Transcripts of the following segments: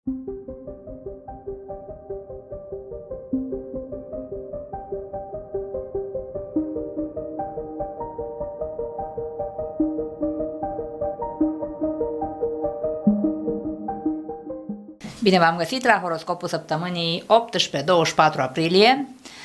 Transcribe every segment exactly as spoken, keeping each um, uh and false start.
Bine v-am găsit la horoscopul săptămânii optsprezece douăzeci și patru aprilie.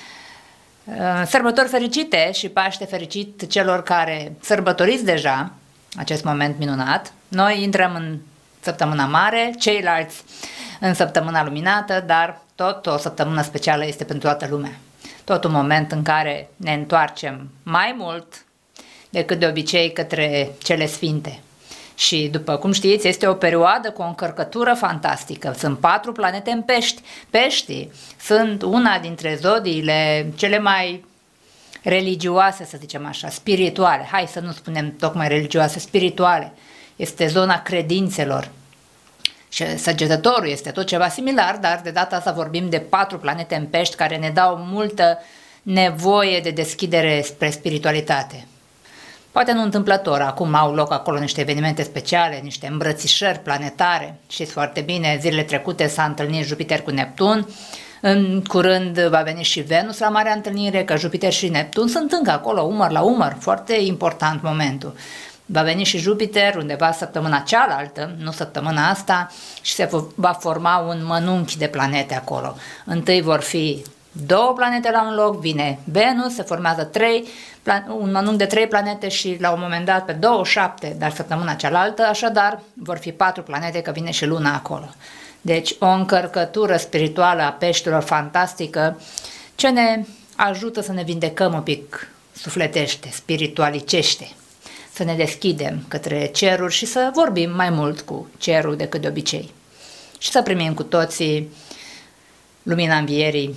Sărbători fericite și Paște fericit celor care sărbătoriți deja acest moment minunat. Noi intrăm în săptămâna mare, ceilalți în săptămâna luminată, dar tot o săptămână specială este pentru toată lumea. Tot un moment în care ne întoarcem mai mult decât de obicei către cele sfinte. Și după cum știți, este o perioadă cu o încărcătură fantastică. Sunt patru planete în pești. Peștii sunt una dintre zodiile cele mai religioase, să zicem așa, spirituale. Hai să nu spunem tocmai religioase, spirituale. Este zona credințelor. Și Săgetătorul este tot ceva similar, dar de data asta vorbim de patru planete în pești care ne dau multă nevoie de deschidere spre spiritualitate. Poate nu întâmplător, acum au loc acolo niște evenimente speciale, niște îmbrățișări planetare. Știți foarte bine, zilele trecute s-a întâlnit Jupiter cu Neptun, în curând va veni și Venus la marea întâlnire, că Jupiter și Neptun sunt încă acolo, umăr la umăr, foarte important momentul. Va veni și Jupiter undeva săptămâna cealaltă, nu săptămâna asta, și se va forma un mănunchi de planete acolo. Întâi vor fi două planete la un loc, vine Venus, se formează trei, un mănunchi de trei planete și la un moment dat pe douăzeci și șapte, dar săptămâna cealaltă, așadar vor fi patru planete, că vine și Luna acolo. Deci o încărcătură spirituală a peștilor fantastică ce ne ajută să ne vindecăm un pic sufletește, spiritualicește, să ne deschidem către ceruri și să vorbim mai mult cu cerul decât de obicei și să primim cu toții lumina învierii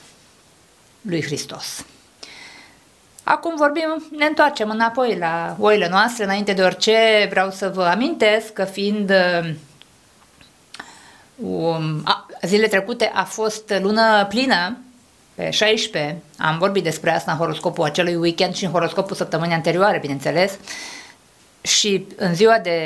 lui Hristos. Acum vorbim, ne întoarcem înapoi la oile noastre. Înainte de orice vreau să vă amintesc că fiind um, a, zilele trecute a fost lună plină, pe șaisprezece, am vorbit despre asta în horoscopul acelui weekend și în horoscopul săptămânii anterioare, bineînțeles, și în ziua de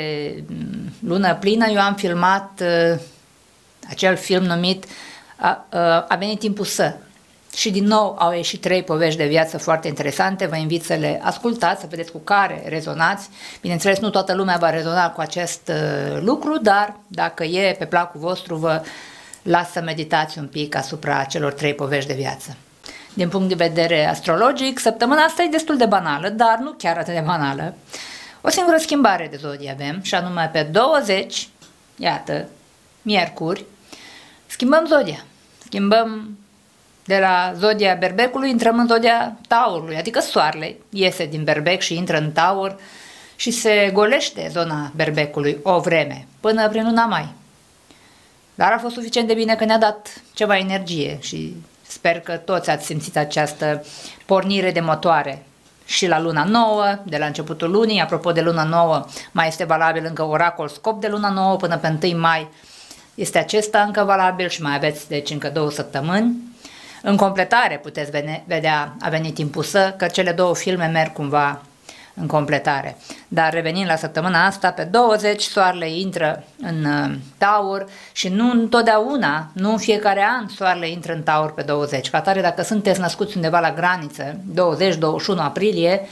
lună plină eu am filmat uh, acel film numit A, uh, a venit timpul să. Și din nou au ieșit trei povești de viață foarte interesante, vă invit să le ascultați, să vedeți cu care rezonați. Bineînțeles, nu toată lumea va rezona cu acest uh, lucru, dar dacă e pe placul vostru, vă las să meditați un pic asupra celor trei povești de viață. Din punct de vedere astrologic, săptămâna asta e destul de banală, dar nu chiar atât de banală. O singură schimbare de zodie avem, și anume pe douăzeci, iată, miercuri, schimbăm zodia, schimbăm de la zodia Berbecului, intrăm în zodia Taurului, adică Soarele iese din Berbec și intră în Taur și se golește zona Berbecului o vreme, până prin luna mai. Dar a fost suficient de bine că ne-a dat ceva energie și sper că toți ați simțit această pornire de motoare. Și la luna nouă, de la începutul lunii, apropo de luna nouă, mai este valabil încă oracol scop de luna nouă până pe întâi mai, este acesta încă valabil și mai aveți deci încă două săptămâni. În completare puteți vedea A venit timpul să, că cele două filme merg cumva în completare. Dar revenind la săptămâna asta, pe douăzeci Soarele intră în uh, Taur și nu întotdeauna, nu în fiecare an Soarele intră în Taur pe douăzeci. Ca atare, dacă sunteți născuți undeva la graniță, douăzeci douăzeci și unu aprilie,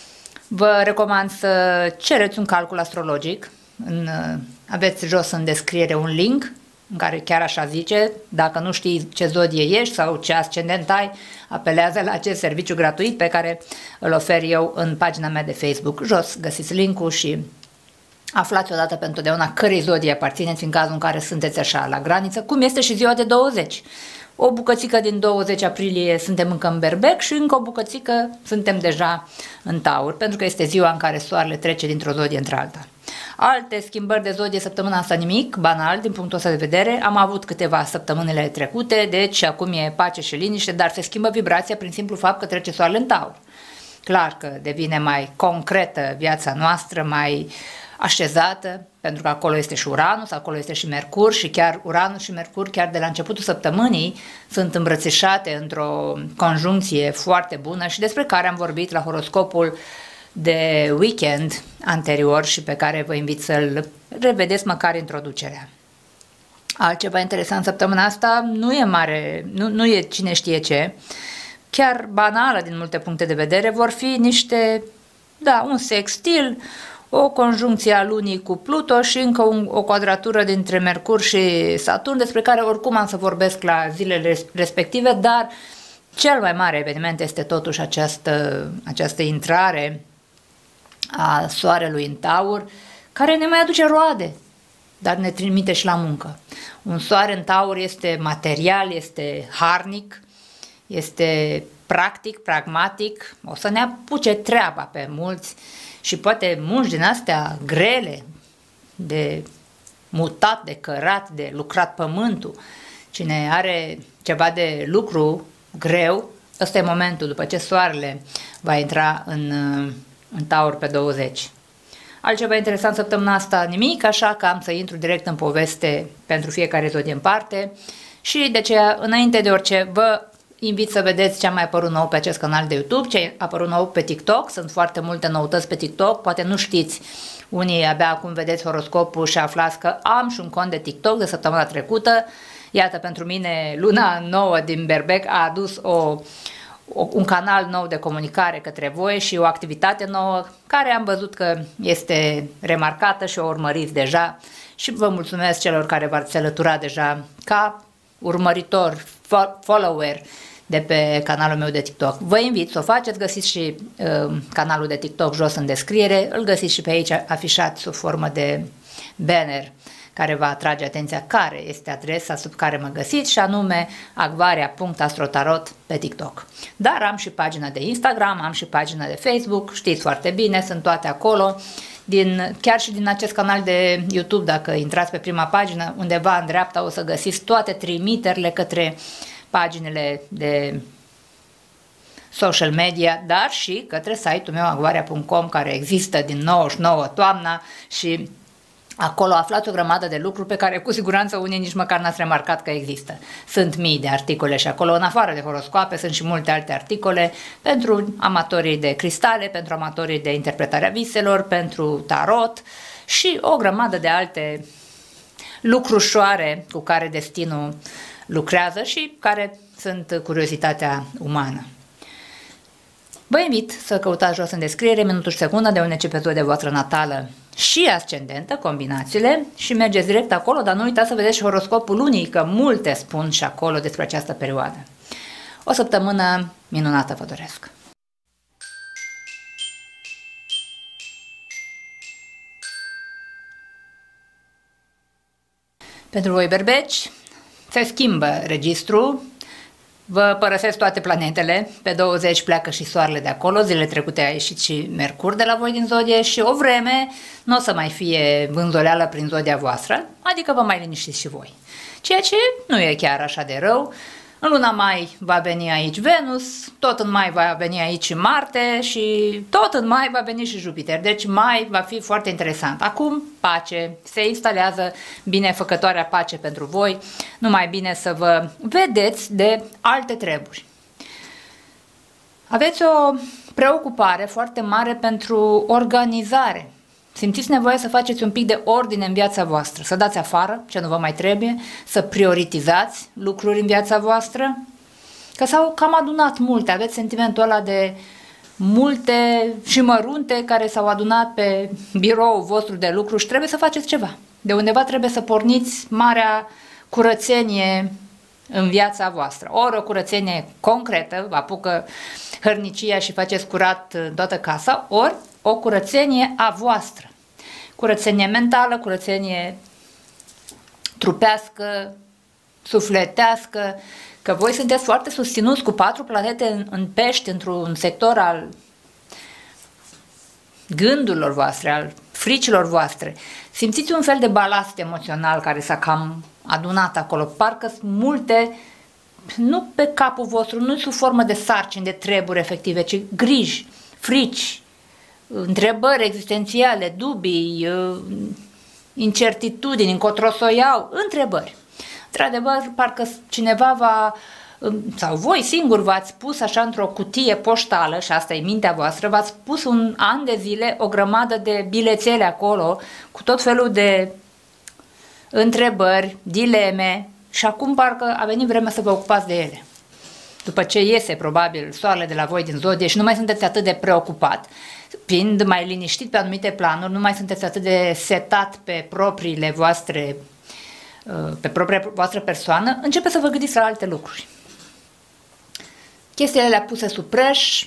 vă recomand să cereți un calcul astrologic. În, uh, aveți jos în descriere un link în care chiar așa zice, dacă nu știi ce zodie ești sau ce ascendent ai, apelează la acest serviciu gratuit pe care îl ofer eu în pagina mea de Facebook. Jos găsiți link-ul și aflați odată pentru totdeauna cărei zodie aparțineți în cazul în care sunteți așa la graniță, cum este și ziua de douăzeci. O bucățică din douăzeci aprilie suntem încă în Berbec și încă o bucățică suntem deja în Taur, pentru că este ziua în care Soarele trece dintr-o zodie într-alta. Alte schimbări de zodie săptămâna asta nimic, banal din punctul ăsta de vedere, am avut câteva săptămânile trecute, deci acum e pace și liniște, dar se schimbă vibrația prin simplu fapt că trece Soarele în Taur. Clar că devine mai concretă viața noastră, mai așezată, pentru că acolo este și Uranus, acolo este și Mercur și chiar Uranus și Mercur chiar de la începutul săptămânii sunt îmbrățișate într-o conjuncție foarte bună și despre care am vorbit la horoscopul de weekend anterior și pe care vă invit să-l revedeți măcar introducerea. Altceva interesant săptămâna asta nu e mare, nu, nu e cine știe ce, chiar banală din multe puncte de vedere, vor fi niște, da, un sextil, o conjuncție a lunii cu Pluto și încă un, o quadratură dintre Mercur și Saturn, despre care oricum am să vorbesc la zilele respective, dar cel mai mare eveniment este totuși această, această intrare a Soarelui în Taur, care ne mai aduce roade, dar ne trimite și la muncă. Un soare în Taur este material, este harnic, este practic, pragmatic, o să ne apuce treaba pe mulți și poate munci din astea grele, de mutat, de cărat, de lucrat pământul. Cine are ceva de lucru greu, ăsta e momentul după ce soarele va intra în, în Taur pe douăzeci. Altceva interesant săptămâna asta nimic, așa că am să intru direct în poveste pentru fiecare zodie în parte și de aceea, înainte de orice, vă invit să vedeți ce a mai apărut nou pe acest canal de YouTube, ce a apărut nou pe TikTok. Sunt foarte multe noutăți pe TikTok, poate nu știți, unii abia acum vedeți horoscopul și aflați că am și un cont de TikTok de săptămâna trecută. Iată, pentru mine luna nouă din Berbec a adus o, o, un canal nou de comunicare către voi și o activitate nouă care am văzut că este remarcată și o urmăriți deja și vă mulțumesc celor care v-ați alăturat deja ca urmăritor, follower de pe canalul meu de TikTok. Vă invit să o faceți, găsiți și uh, canalul de TikTok jos în descriere, îl găsiți și pe aici afișat sub formă de banner care va atrage atenția care este adresa sub care mă găsiți și anume acvaria punct astrotarot pe TikTok. Dar am și pagina de Instagram, am și pagina de Facebook, știți foarte bine, sunt toate acolo. Din, chiar și din acest canal de YouTube, dacă intrați pe prima pagină, undeva în dreapta o să găsiți toate trimiterile către paginile de social media, dar și către site-ul meu acvaria punct com, care există din nouăzeci și nouă toamna și acolo aflați o grămadă de lucruri pe care cu siguranță unii nici măcar n-ați remarcat că există. Sunt mii de articole și acolo, în afară de horoscoape, sunt și multe alte articole pentru amatorii de cristale, pentru amatorii de interpretarea viselor, pentru tarot și o grămadă de alte lucrușoare cu care destinul lucrează și care sunt curiozitatea umană. Vă invit să căutați jos în descriere minutul și secundă de unde începe zodia voastră natală și ascendentă, combinațiile, și mergeți direct acolo, dar nu uitați să vedeți și horoscopul lunii, că multe spun și acolo despre această perioadă. O săptămână minunată vă doresc! Pentru voi, berbeci, se schimbă registrul. Vă părăsesc toate planetele, pe douăzeci pleacă și soarele de acolo, zilele trecute a ieșit și Mercur de la voi din zodie și o vreme nu o să mai fie vânzoleală prin zodia voastră, adică vă mai liniștiți și voi. Ceea ce nu e chiar așa de rău. În luna mai va veni aici Venus, tot în mai va veni aici Marte și tot în mai va veni și Jupiter. Deci mai va fi foarte interesant. Acum pace, se instalează binefăcătoarea pace pentru voi, numai bine să vă vedeți de alte treburi. Aveți o preocupare foarte mare pentru organizare. Simțiți nevoie să faceți un pic de ordine în viața voastră, să dați afară ce nu vă mai trebuie, să prioritizați lucruri în viața voastră, că s-au cam adunat multe, aveți sentimentul ăla de multe și mărunte care s-au adunat pe biroul vostru de lucru și trebuie să faceți ceva. De undeva trebuie să porniți marea curățenie în viața voastră. Ori o curățenie concretă, vă apucă hărnicia și faceți curat toată casa, ori o curățenie a voastră. Curățenie mentală, curățenie trupească, sufletească, că voi sunteți foarte susținuți cu patru planete în, în pești, într-un sector al gândurilor voastre, al fricilor voastre. Simțiți un fel de balast emoțional care s-a cam adunat acolo. Parcă sunt multe, nu pe capul vostru, nu sub formă de sarcini, de treburi efective, ci griji, frici, întrebări existențiale, dubii, incertitudini, încotro să o iau, întrebări. Într-adevăr, parcă cineva va, sau voi singur v-ați pus așa într-o cutie poștală, și asta e mintea voastră, v-ați pus un an de zile o grămadă de bilețele acolo, cu tot felul de întrebări, dileme și acum parcă a venit vremea să vă ocupați de ele. După ce iese probabil soarele de la voi din zodie și nu mai sunteți atât de preocupat, fiind mai liniștit pe anumite planuri, nu mai sunteți atât de setat pe propriile voastre, pe propria voastră persoană, începe să vă gândiți la alte lucruri. Chestiile le-a puse sub preș,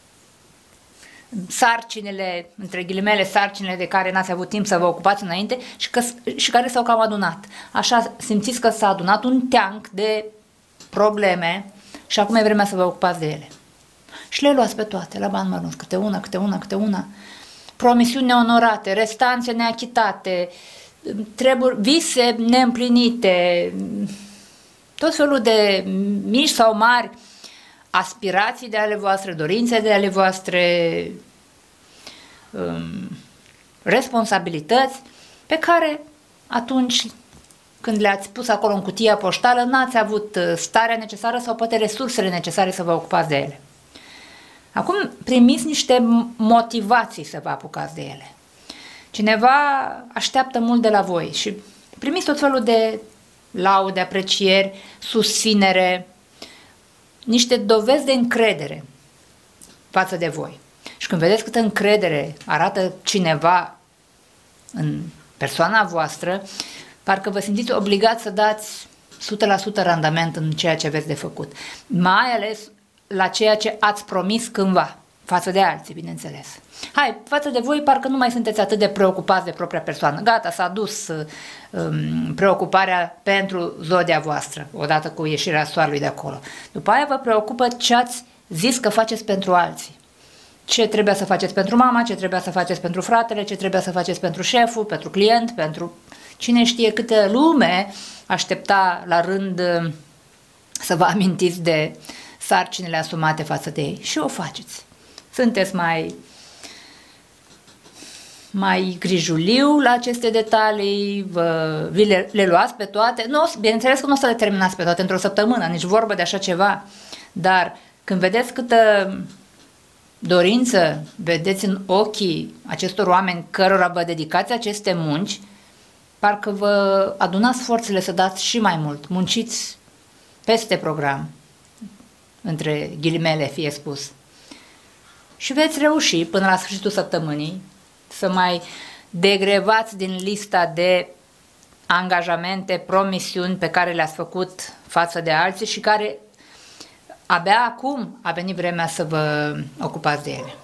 sarcinile, între ghilimele, sarcinile de care n-ați avut timp să vă ocupați înainte și, că, și care s-au cam adunat. Așa simțiți că s-a adunat un teanc de probleme și acum e vremea să vă ocupați de ele. Și le luați pe toate, la bani mărunți, câte una, câte una, câte una. Promisiuni neonorate, restanțe neachitate, treburi, vise neîmplinite, tot felul de mici sau mari aspirații de ale voastre, dorințe de ale voastre, um, responsabilități pe care atunci când le-ați pus acolo în cutia poștală n-ați avut starea necesară sau poate resursele necesare să vă ocupați de ele. Acum primiți niște motivații să vă apucați de ele. Cineva așteaptă mult de la voi și primiți tot felul de laude, aprecieri, susținere, niște dovezi de încredere față de voi. Și când vedeți câtă încredere arată cineva în persoana voastră, parcă vă simțiți obligați să dați o sută la sută randament în ceea ce aveți de făcut. Mai ales la ceea ce ați promis cândva, față de alții, bineînțeles. Hai, față de voi, parcă nu mai sunteți atât de preocupați de propria persoană. Gata, s-a dus um, preocuparea pentru zodia voastră, odată cu ieșirea soarelui de acolo. După aia vă preocupă ce ați zis că faceți pentru alții. Ce trebuia să faceți pentru mama, ce trebuia să faceți pentru fratele, ce trebuia să faceți pentru șeful, pentru client, pentru cine știe câtă lume aștepta la rând să vă amintiți de sarcinile asumate față de ei. Și o faceți. Sunteți mai, mai grijuliu la aceste detalii, vă, vi le, le luați pe toate. Nu, bineînțeles că nu o să le terminați pe toate într-o săptămână, nici vorbă de așa ceva. Dar când vedeți câtă dorință vedeți în ochii acestor oameni cărora vă dedicați aceste munci, parcă vă adunați forțele să dați și mai mult, munciți peste program, între ghilimele fie spus. Și veți reuși până la sfârșitul săptămânii să mai degrevați din lista de angajamente, promisiuni pe care le-ați făcut față de alții și care abia acum a venit vremea să vă ocupați de ele.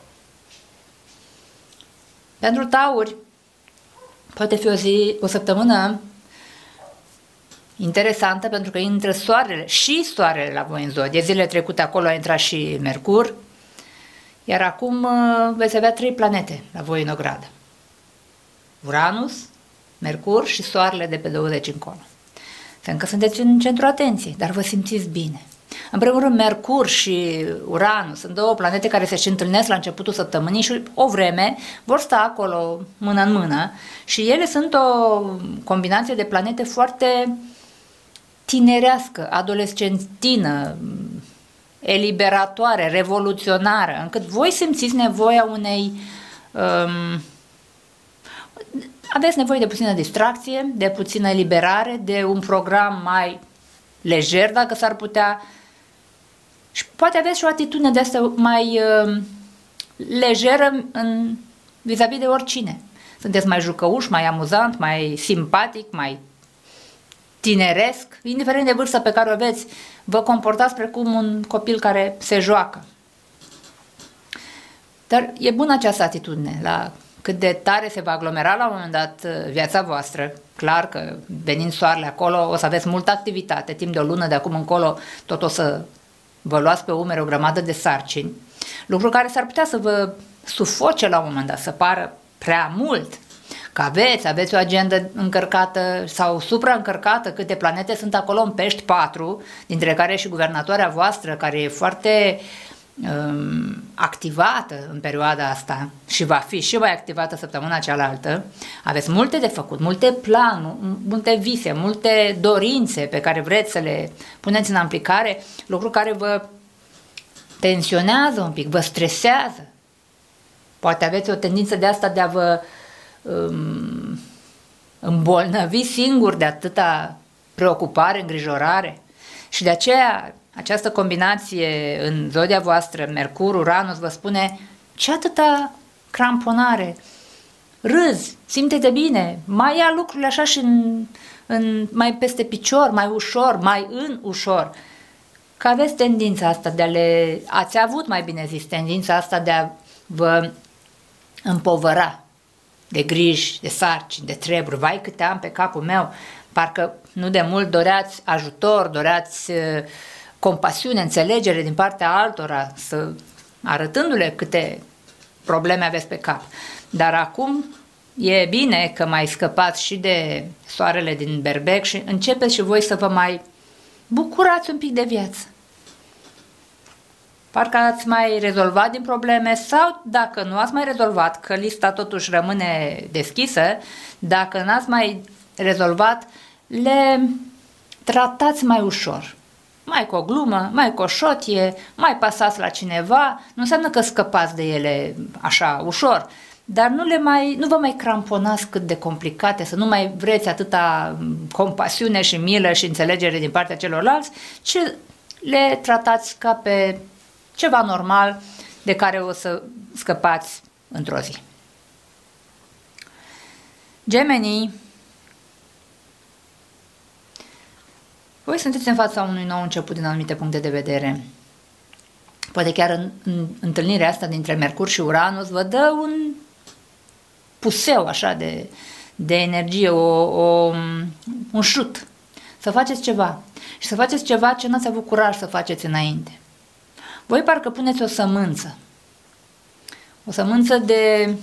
Pentru tauri, poate fi o zi, o săptămână interesantă pentru că intră soarele și soarele la voi în zodie. Zilele trecute acolo a intrat și Mercur, iar acum veți avea trei planete la voi în ogradă. Uranus, Mercur și soarele de pe douăzeci încolo. Încă sunteți în centru atenției, dar vă simțiți bine. În primul rând, Mercur și Uranus sunt două planete care se și întâlnesc la începutul săptămânii și o vreme vor sta acolo mână în mână și ele sunt o combinație de planete foarte tinerească, adolescentină, eliberatoare, revoluționară, încât voi simțiți nevoia unei... Um, aveți nevoie de puțină distracție, de puțină eliberare, de un program mai lejer, dacă s-ar putea, și poate aveți și o atitudine de asta mai uh, lejeră în vis-a-vis de oricine. Sunteți mai jucăuși, mai amuzant, mai simpatic, mai tineresc, indiferent de vârsta pe care o aveți, vă comportați precum un copil care se joacă. Dar e bună această atitudine, la cât de tare se va aglomera la un moment dat viața voastră. Clar că venind soarele acolo o să aveți multă activitate, timp de o lună de acum încolo tot o să vă luați pe umeri o grămadă de sarcini, lucru care s-ar putea să vă sufoce la un moment dat, să pară prea mult, că aveți, aveți o agendă încărcată sau supraîncărcată, câte planete sunt acolo în Pești, patru, dintre care și guvernatoarea voastră, care e foarte um, activată în perioada asta și va fi și mai activată săptămâna cealaltă. Aveți multe de făcut, multe planuri, multe vise, multe dorințe pe care vreți să le puneți în aplicare, lucru care vă tensionează un pic, vă stresează. Poate aveți o tendință de asta de a vă um, îmbolnăvi singur de atâta preocupare, îngrijorare. Și de aceea această combinație în zodia voastră, Mercur, Uranus, vă spune ce atâta cramponare, râzi, simte-te bine, mai ia lucrurile așa și în, în, mai peste picior, mai ușor, mai în ușor. Că aveți tendința asta de a le, ați avut mai bine zis, tendința asta de a vă împovăra de griji, de sarcini, de treburi. Vai câte am pe capul meu, parcă nu de mult doreați ajutor, doreați uh, compasiune, înțelegere din partea altora, să, arătându-le câte probleme aveți pe cap. Dar acum e bine că mai scăpați și de soarele din berbec și începeți și voi să vă mai bucurați un pic de viață. Parcă ați mai rezolvat din probleme sau dacă nu ați mai rezolvat, că lista totuși rămâne deschisă, dacă n-ați mai rezolvat, le tratați mai ușor. Mai cu o glumă, mai cu o șotie, mai pasați la cineva, nu înseamnă că scăpați de ele așa ușor, dar nu, le mai, nu vă mai cramponați cât de complicate, să nu mai vreți atâta compasiune și milă și înțelegere din partea celorlalți, ci le tratați ca pe ceva normal de care o să scăpați într-o zi. Gemenii, voi sunteți în fața unui nou început din anumite puncte de vedere. Poate chiar în, în întâlnirea asta dintre Mercur și Uranus vă dă un puseu așa de, de energie, o, o, un șut. Să faceți ceva. Și să faceți ceva ce n-ați avut curaj să faceți înainte. Voi parcă puneți o sămânță. O sămânță de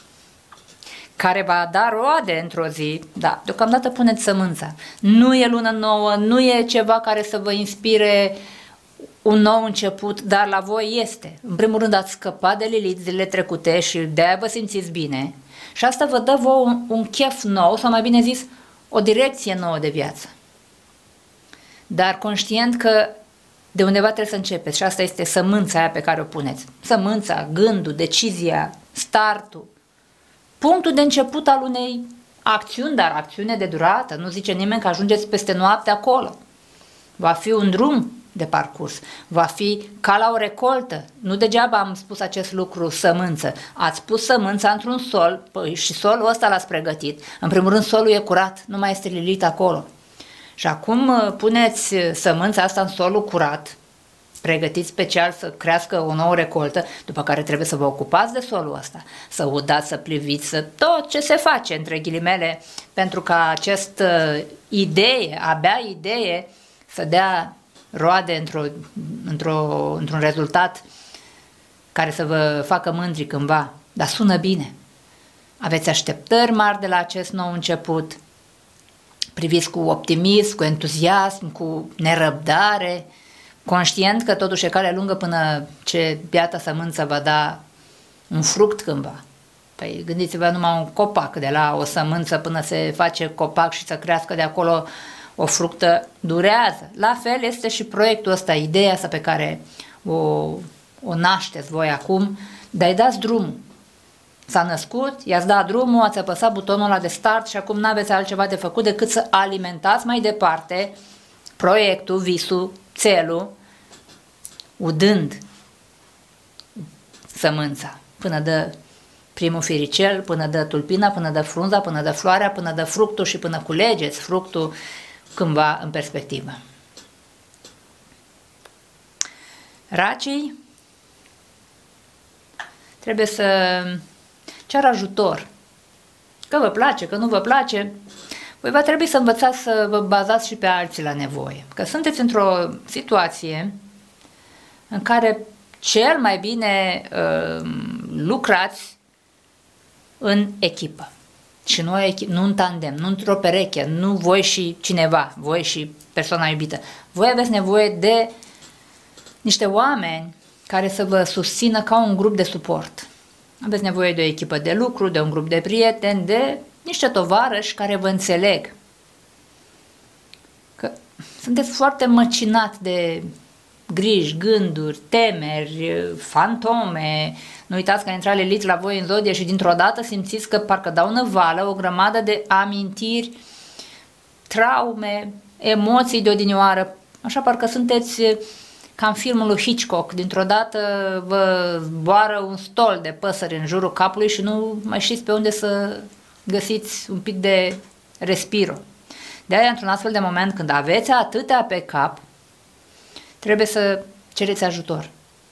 care va da roade într-o zi, da, deocamdată puneți sămânța. Nu e lună nouă, nu e ceva care să vă inspire un nou început, dar la voi este. În primul rând ați scăpat de Lilith zilele trecute și de-aia vă simțiți bine. Și asta vă dă vouă un, un chef nou, sau mai bine zis, o direcție nouă de viață. Dar conștient că de undeva trebuie să începeți și asta este sămânța aia pe care o puneți. Sămânța, gândul, decizia, startul, punctul de început al unei acțiuni, dar acțiune de durată. Nu zice nimeni că ajungeți peste noapte acolo. Va fi un drum de parcurs, va fi ca la o recoltă. Nu degeaba am spus acest lucru, sămânță. Ați pus sămânța într-un sol, păi și solul ăsta l-ați pregătit. În primul rând solul e curat, nu mai este Lilith acolo. Și acum puneți sămânța asta în solul curat, pregătiți special să crească o nouă recoltă, după care trebuie să vă ocupați de solul ăsta, să udați, să pliviți, să tot ce se face, între ghilimele, pentru ca această idee, abia idee, să dea roade într-o, într-o, într-un rezultat care să vă facă mândri cândva, dar sună bine. Aveți așteptări mari de la acest nou început, priviți cu optimism, cu entuziasm, cu nerăbdare, conștient că totuși e cale lungă până ce biata sămânță va da un fruct cândva. Păi gândiți-vă numai un copac, de la o sămânță până se face copac și să crească de acolo o fructă, durează. La fel este și proiectul ăsta, ideea asta pe care o, o nașteți voi acum, dar îi dați drumul. S-a născut, i-ați dat drumul, ați apăsat butonul ăla de start și acum n-aveți altceva de făcut decât să alimentați mai departe proiectul, visul, țelul, udând sămânța până dă primul firicel, până dă tulpina, până dă frunza, până dă floarea, până dă fructul și până culegeți fructul cândva în perspectivă. Racii trebuie să ceară ajutor. Că vă place, că nu vă place, voi va trebui să învățați să vă bazați și pe alții la nevoie. Că sunteți într-o situație în care cel mai bine uh, lucrați în echipă. Și nu, nu în tandem, nu într-o pereche, nu voi și cineva, voi și persoana iubită. Voi aveți nevoie de niște oameni care să vă susțină ca un grup de suport. Aveți nevoie de o echipă de lucru, de un grup de prieteni, de niște tovarăși care vă înțeleg. Că sunteți foarte măcinați de griji, gânduri, temeri, fantome. Nu uitați că a intrat Lilith la voi în zodie și dintr-o dată simțiți că parcă dau năvală o grămadă de amintiri, traume, emoții de odinioară. Așa parcă sunteți ca în filmul lui Hitchcock. Dintr-o dată vă zboară un stol de păsări în jurul capului și nu mai știți pe unde să găsiți un pic de respiro. De aia, într-un astfel de moment, când aveți atâtea pe cap, trebuie să cereți ajutor.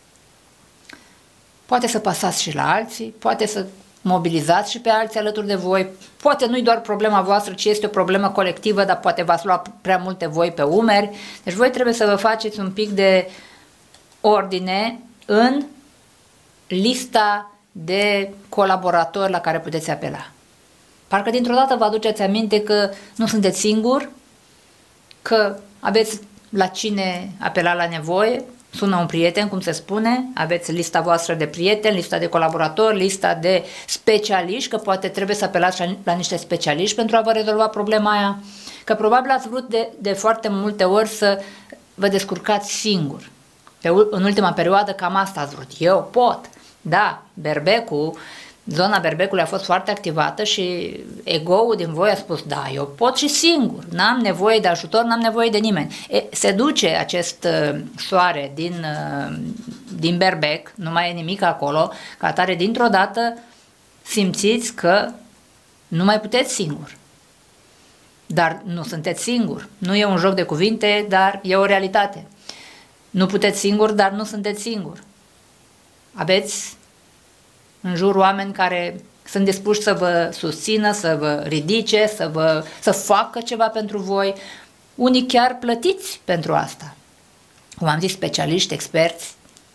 Poate să pasați și la alții, poate să mobilizați și pe alții alături de voi, poate nu-i doar problema voastră, ci este o problemă colectivă, dar poate v-ați luat prea multe voi pe umeri. Deci voi trebuie să vă faceți un pic de ordine în lista de colaboratori la care puteți apela. Parcă dintr-o dată vă aduceți aminte că nu sunteți singuri, că aveți la cine apela la nevoie, sună un prieten, cum se spune, aveți lista voastră de prieteni, lista de colaboratori, lista de specialiști, că poate trebuie să apelați la, la niște specialiști pentru a vă rezolva problema aia, că probabil ați vrut de, de foarte multe ori să vă descurcați singur. Pe, în ultima perioadă cam asta ați vrut. Eu pot. Da, berbecul, zona berbecului a fost foarte activată și ego-ul din voi a spus, da, eu pot și singur, n-am nevoie de ajutor, n-am nevoie de nimeni. E, se duce acest uh, soare din, uh, din berbec, nu mai e nimic acolo, ca atare dintr-o dată simțiți că nu mai puteți singur. Dar nu sunteți singur. Nu e un joc de cuvinte, dar e o realitate. Nu puteți singur, dar nu sunteți singur. Aveți în jur oameni care sunt dispuși să vă susțină, să vă ridice, să, vă, să facă ceva pentru voi. Unii chiar plătiți pentru asta. Cum am zis, specialiști, experți,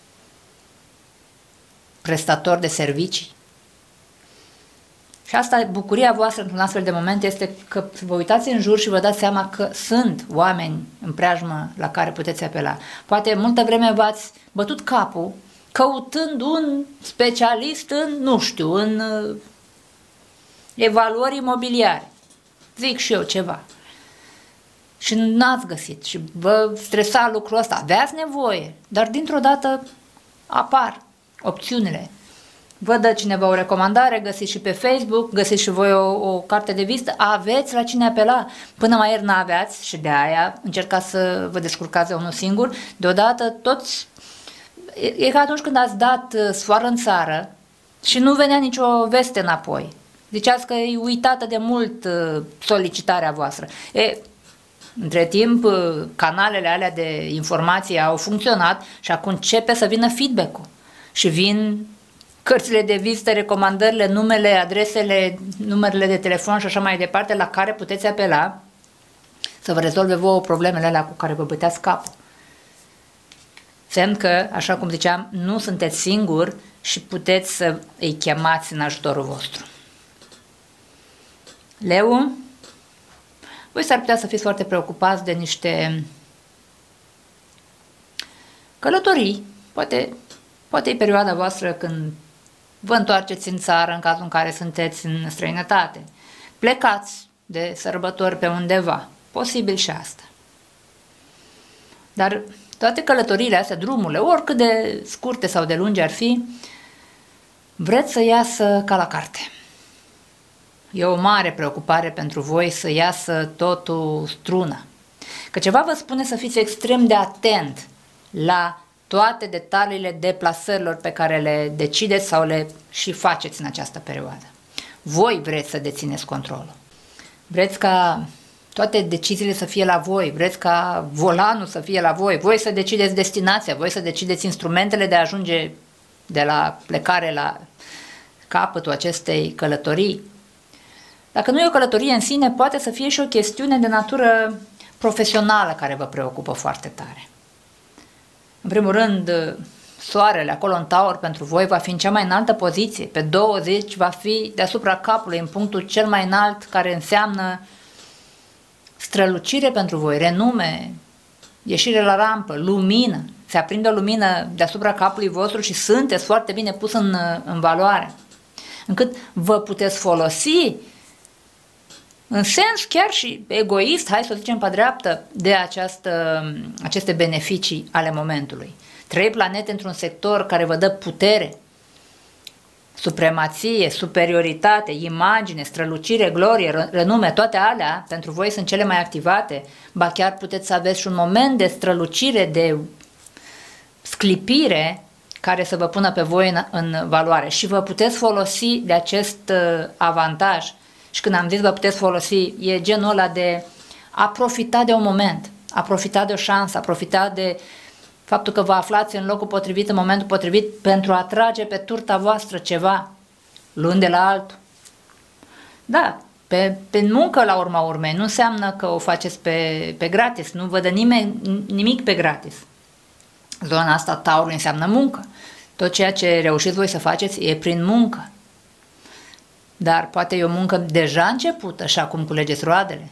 prestatori de servicii. Și asta, bucuria voastră într-un astfel de moment este că vă uitați în jur și vă dați seama că sunt oameni în preajmă la care puteți apela. Poate multă vreme v-ați bătut capul căutând un specialist în, nu știu, în uh, evaluări imobiliare. Zic și eu ceva. Și n-ați găsit și vă stresa lucrul ăsta. Aveați nevoie, dar dintr-o dată apar opțiunile. Vă dă cineva o recomandare, găsiți și pe Facebook, găsiți și voi o, o carte de vizită, aveți la cine apela. Până mai ieri n-aveați și de aia încercați să vă descurcați unul singur. Deodată toți, e, e ca atunci când ați dat sfoară în țară și nu venea nicio veste înapoi. Ziceați că e uitată de mult solicitarea voastră. E, între timp, canalele alea de informație au funcționat și acum începe să vină feedback-ul. Și vin cărțile de vizită, recomandările, numele, adresele, numerele de telefon și așa mai departe la care puteți apela să vă rezolve vouă problemele alea cu care vă băteați capul. Semn că, așa cum ziceam, nu sunteți singuri și puteți să îi chemați în ajutorul vostru. Leu, voi s-ar putea să fiți foarte preocupați de niște călătorii. Poate, poate e perioada voastră când vă întoarceți în țară în cazul în care sunteți în străinătate. Plecați de sărbători pe undeva. Posibil și asta. Dar toate călătoriile astea, drumurile, oricât de scurte sau de lungi ar fi, vreți să iasă ca la carte. E o mare preocupare pentru voi să iasă totul strună. Că ceva vă spune să fiți extrem de atent la toate detaliile deplasărilor pe care le decideți sau le și faceți în această perioadă. Voi vreți să dețineți controlul. Vreți ca toate deciziile să fie la voi, vreți ca volanul să fie la voi, voi să decideți destinația, voi să decideți instrumentele de a ajunge de la plecare la capătul acestei călătorii. Dacă nu e o călătorie în sine, poate să fie și o chestiune de natură profesională care vă preocupă foarte tare. În primul rând, soarele acolo în Taur pentru voi va fi în cea mai înaltă poziție. Pe douăzeci va fi deasupra capului, în punctul cel mai înalt, care înseamnă strălucire pentru voi, renume, ieșire la rampă, lumină. Se aprinde o lumină deasupra capului vostru și sunteți foarte bine pus în, în valoare. Încât vă puteți folosi în sens chiar și egoist, hai să o zicem pe dreaptă, de această, aceste beneficii ale momentului. Trei planete într-un sector care vă dă putere, supremație, superioritate, imagine, strălucire, glorie, renume, toate alea pentru voi sunt cele mai activate, ba chiar puteți să aveți și un moment de strălucire, de sclipire care să vă pună pe voi în, în valoare și vă puteți folosi de acest uh, avantaj. Și când am zis vă puteți folosi, e genul ăla de a profita de un moment, a profita de o șansă, a profita de faptul că vă aflați în locul potrivit, în momentul potrivit, pentru a trage pe turta voastră ceva, luând de la altul. Da, pe, pe muncă la urma urmei, nu înseamnă că o faceți pe, pe gratis, nu vă dă nimeni, nimic pe gratis. Zona asta Taurului înseamnă muncă. Tot ceea ce reușiți voi să faceți e prin muncă. Dar poate e o muncă deja începută și acum culegeți roadele.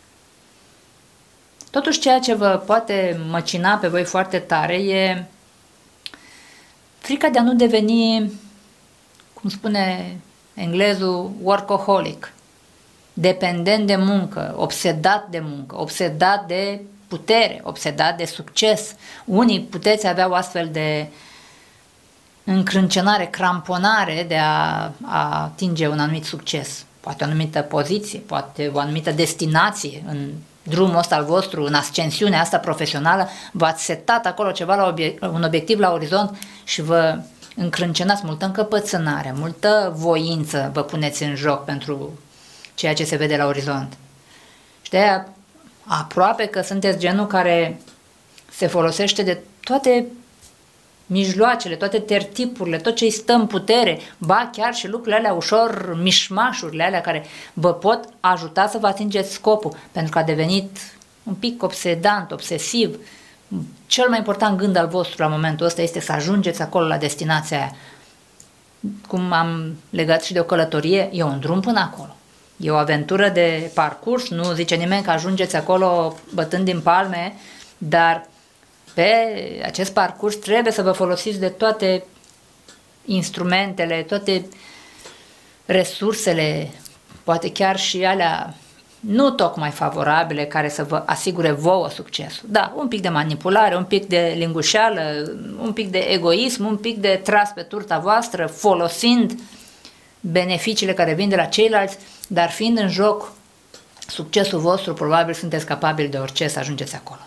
Totuși ceea ce vă poate măcina pe voi foarte tare e frica de a nu deveni, cum spune englezul, workaholic, dependent de muncă, obsedat de muncă, obsedat de putere, obsedat de succes. Unii puteți avea o astfel de încrâncenare, cramponare de a, a atinge un anumit succes, poate o anumită poziție, poate o anumită destinație în drumul ăsta al vostru, în ascensiunea asta profesională, v-ați setat acolo ceva la obiect, un obiectiv la orizont și vă încrâncenați, multă încăpățânare, multă voință vă puneți în joc pentru ceea ce se vede la orizont. Și de aia aproape că sunteți genul care se folosește de toate mijloacele, toate tertipurile, tot ce îi stă în putere, ba chiar și lucrurile alea ușor, mișmașurile alea care vă pot ajuta să vă atingeți scopul, pentru că a devenit un pic obsedant, obsesiv. Cel mai important gând al vostru la momentul ăsta este să ajungeți acolo la destinația aia. Cum am legat și de o călătorie, e un drum până acolo. E o aventură de parcurs, nu zice nimeni că ajungeți acolo bătând din palme, dar pe acest parcurs trebuie să vă folosiți de toate instrumentele, toate resursele, poate chiar și alea nu tocmai favorabile, care să vă asigure vouă succesul. Da, un pic de manipulare, un pic de lingușeală, un pic de egoism, un pic de tras pe turta voastră, folosind beneficiile care vin de la ceilalți, dar fiind în joc succesul vostru, probabil sunteți capabili de orice să ajungeți acolo.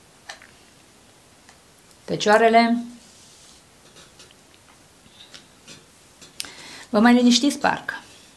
Fecioarele, vă mai liniștiți parcă.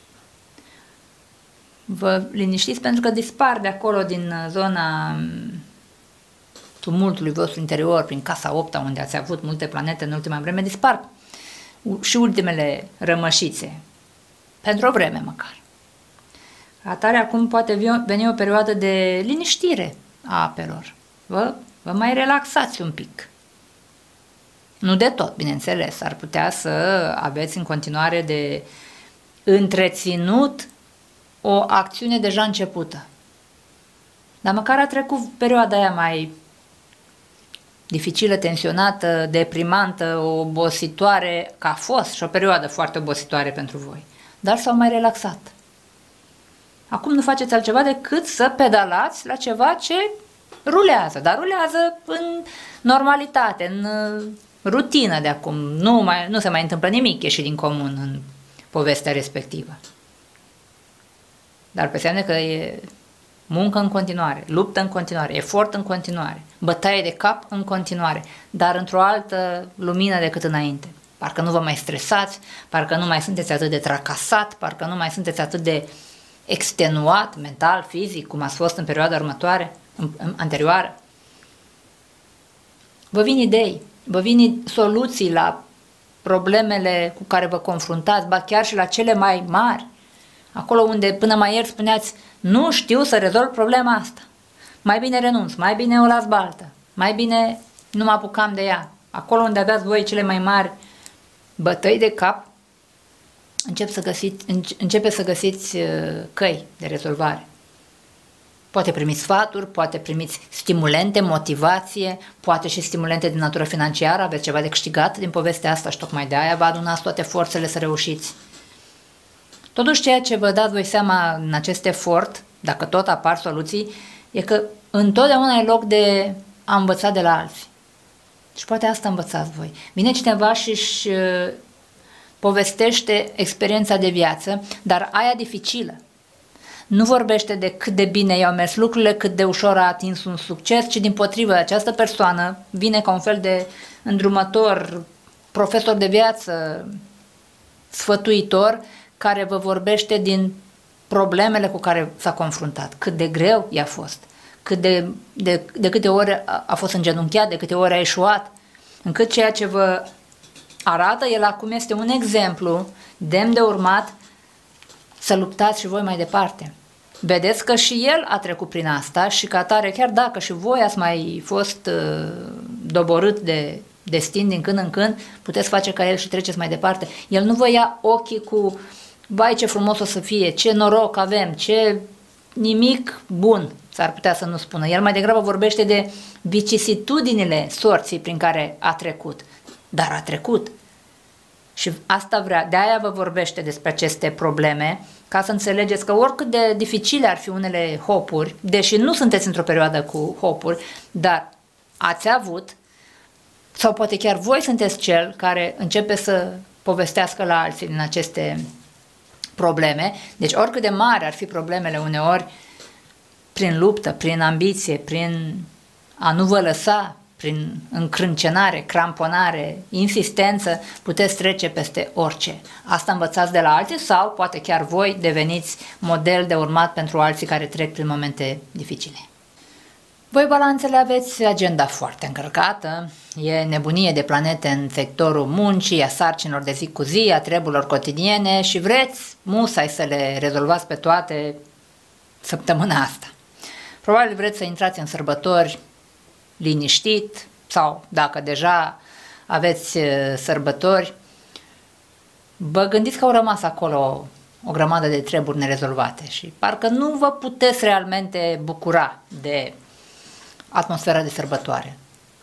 Vă liniștiți pentru că dispar de acolo din zona tumultului vostru interior, prin casa opta, unde ați avut multe planete în ultima vreme, dispar și ultimele rămășițe, pentru o vreme măcar. Atare acum poate veni o perioadă de liniștire a apelor. Vă, vă mai relaxați un pic. Nu de tot, bineînțeles, ar putea să aveți în continuare de întreținut o acțiune deja începută. Dar măcar a trecut perioada aia mai dificilă, tensionată, deprimantă, obositoare, că a fost și o perioadă foarte obositoare pentru voi. Dar s-au mai relaxat. Acum nu faceți altceva decât să pedalați la ceva ce rulează, dar rulează în normalitate, în rutină de acum. Nu, mai, nu se mai întâmplă nimic ieșit din comun în povestea respectivă. Dar înseamnă că e muncă în continuare, luptă în continuare, efort în continuare, bătaie de cap în continuare, dar într-o altă lumină decât înainte. Parcă nu vă mai stresați, parcă nu mai sunteți atât de tracasat, parcă nu mai sunteți atât de extenuat mental, fizic, cum ați fost în perioada următoare, în, în, anterioară. Vă vin idei, vă vin soluții la problemele cu care vă confruntați, ba chiar și la cele mai mari. Acolo unde până mai ieri spuneați, nu știu să rezolv problema asta. Mai bine renunț, mai bine o las baltă, mai bine nu mă apucam de ea. Acolo unde aveați voi cele mai mari bătăi de cap, încep să găsiți, începe să găsiți căi de rezolvare. Poate primiți sfaturi, poate primiți stimulente, motivație, poate și stimulente din natură financiară, aveți ceva de câștigat din povestea asta și tocmai de aia vă adunați toate forțele să reușiți. Totuși ceea ce vă dați voi seama în acest efort dacă tot apar soluții, e că întotdeauna e loc de a învăța de la alții. Și poate asta învățați voi. Vine cineva și își povestește experiența de viață, dar aia dificilă. Nu vorbește de cât de bine i-au mers lucrurile, cât de ușor a atins un succes, ci dimpotrivă, această persoană vine ca un fel de îndrumător, profesor de viață, sfătuitor, care vă vorbește din problemele cu care s-a confruntat, cât de greu i-a fost, cât de, de, de câte ori a, a fost îngenunchiat, de câte ori a eșuat, încât ceea ce vă arată el acum este un exemplu demn de urmat să luptați și voi mai departe. Vedeți că și el a trecut prin asta și ca atare, chiar dacă și voi ați mai fost uh, doborât de destin din când în când, puteți face ca el și treceți mai departe. El nu vă ia ochii cu vai ce frumos o să fie, ce noroc avem, ce nimic bun s-ar putea să nu spună. El mai degrabă vorbește de vicisitudinile sorții prin care a trecut. Dar a trecut. Și asta vrea, de aia vă vorbește despre aceste probleme, ca să înțelegeți că oricât de dificile ar fi unele hopuri, deși nu sunteți într-o perioadă cu hopuri, dar ați avut, sau poate chiar voi sunteți cel care începe să povestească la alții din aceste probleme. Deci oricât de mari ar fi problemele uneori, prin luptă, prin ambiție, prin a nu vă lăsa, prin încrâncenare, cramponare, insistență, puteți trece peste orice. Asta învățați de la alții sau poate chiar voi deveniți model de urmat pentru alții care trec prin momente dificile. Voi, balanțele, aveți agenda foarte încărcată, e nebunie de planete în sectorul muncii, a sarcinilor de zi cu zi, a treburilor cotidiene și vreți musai să le rezolvați pe toate săptămâna asta. Probabil vreți să intrați în sărbători liniștit sau dacă deja aveți sărbători, vă gândiți că au rămas acolo o grămadă de treburi nerezolvate și parcă nu vă puteți realmente bucura de atmosfera de sărbătoare.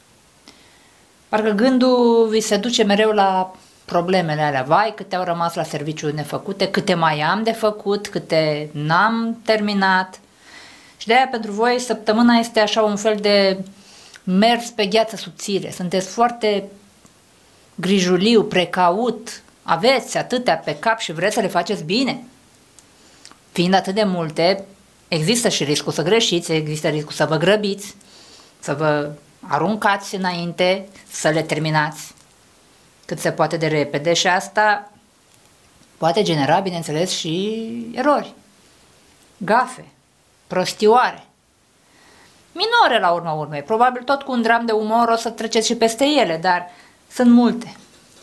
Parcă gândul vi se duce mereu la problemele alea. Vai, câte au rămas la serviciu nefăcute, câte mai am de făcut, câte n-am terminat. Și de aia pentru voi săptămâna este așa un fel de mers pe gheață subțire. Sunteți foarte grijuliu, precaut, aveți atâtea pe cap și vreți să le faceți bine. Fiind atât de multe, există și riscul să greșiți, există riscul să vă grăbiți, să vă aruncați înainte, să le terminați cât se poate de repede și asta poate genera, bineînțeles, și erori, gafe, prostioare. Minore la urma urmei, probabil tot cu un dram de umor o să treceți și peste ele, dar sunt multe.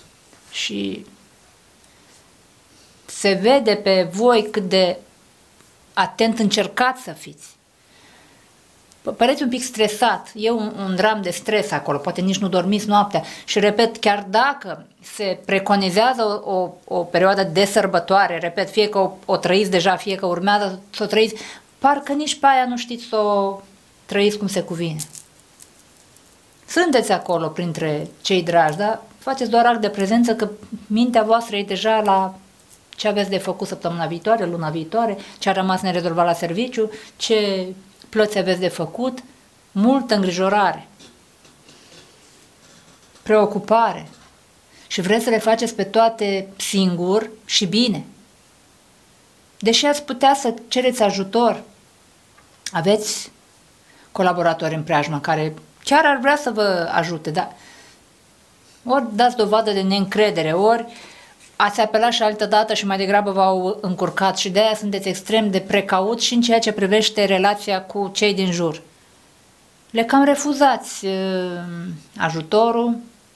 Și se vede pe voi cât de atent încercați să fiți. Păreți un pic stresat, e un, un dram de stres acolo, poate nici nu dormiți noaptea și repet, chiar dacă se preconizează o, o, o perioadă de sărbătoare, repet, fie că o, o trăiți deja, fie că urmează să o trăiți, parcă nici pe aia nu știți să o trăiți cum se cuvine. Sunteți acolo printre cei dragi, dar faceți doar act de prezență că mintea voastră e deja la ce aveți de făcut săptămâna viitoare, luna viitoare, ce a rămas nerezolvat la serviciu, ce plăți aveți de făcut, multă îngrijorare, preocupare și vreți să le faceți pe toate singur și bine. Deși ați putea să cereți ajutor, aveți colaboratori în preajmă care chiar ar vrea să vă ajute, dar ori dați dovadă de neîncredere, ori ați apelat și altă dată și mai degrabă v-au încurcat și de aia sunteți extrem de precaut și în ceea ce privește relația cu cei din jur. Le cam refuzați uh, ajutorul,